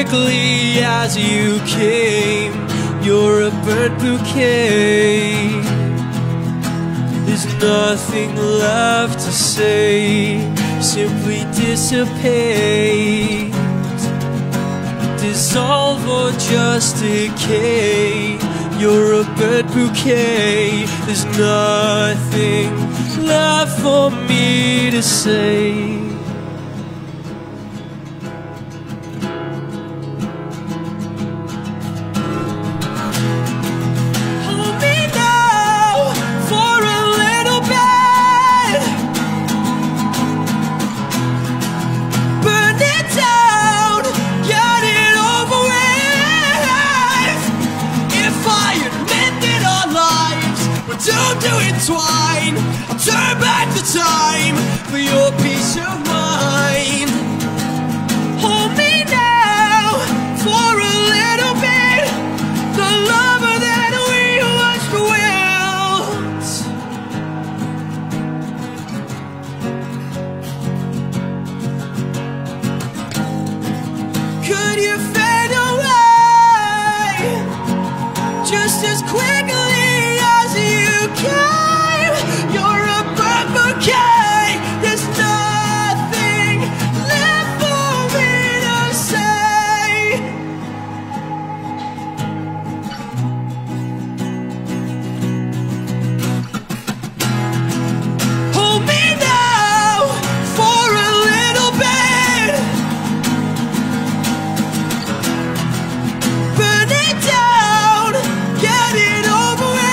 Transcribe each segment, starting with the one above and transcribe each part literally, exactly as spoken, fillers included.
quickly as you came. You're a burnt bouquet. There's nothing left to say, simply dissipate, dissolve or just decay. You're a burnt bouquet. There's nothing left for me to say. Doomed to entwine, I'll turn back the time for your peace of mind. Hold me now for a little bit, the lover that we once willed. Could you fade away just as quickly? You're a burnt bouquet. There's nothing left for me to say. Hold me now for a little bit, burn it down, get it over with.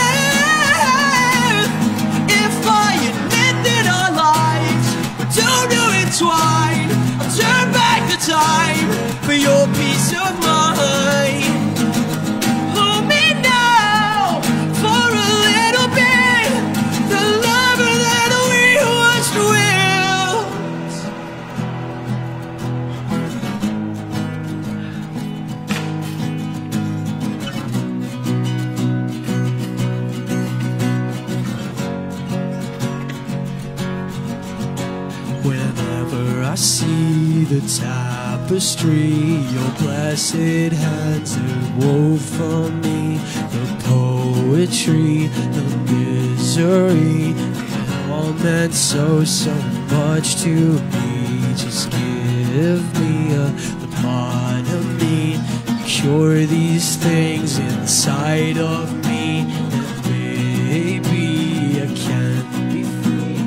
Twine. I'll turn back the time for your peace of mind. Hold me now for a little bit, the lover that we once willed. Whenever I see the tapestry your blessed hands have wove for me, the poetry, the misery, it all meant so, so much to me. Just give me a, the part of me, cure these things inside of me, and maybe I can be free.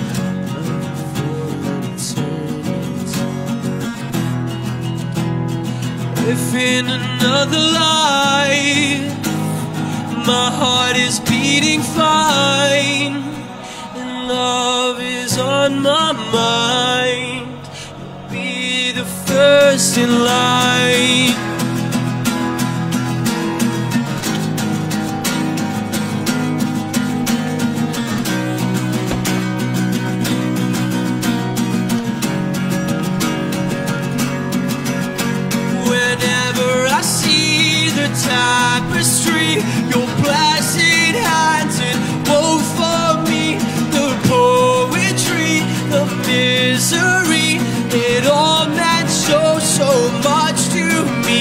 If in another life my heart is beating fine and love is on my mind, you'll be the first in line. Tapestry, your blessed hands and woe for me, the poetry, the misery, it all meant so, so much to me.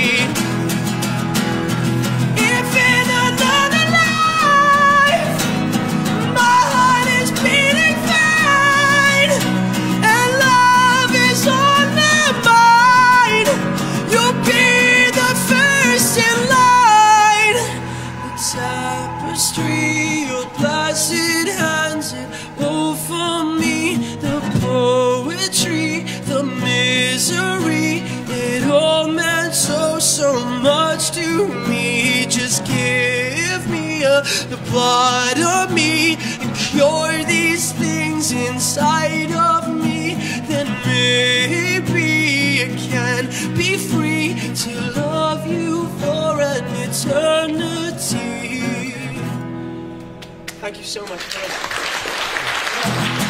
If in another life my heart is beating fine and love is on my mind, you'll be the first in line. The tapestry, your blessed hands and woe for me, the poetry, the misery, it all meant so, so much to me. Just give me a, the part of me and cure these things inside of me, then maybe I can be free to love you for an eternity. Thank you so much.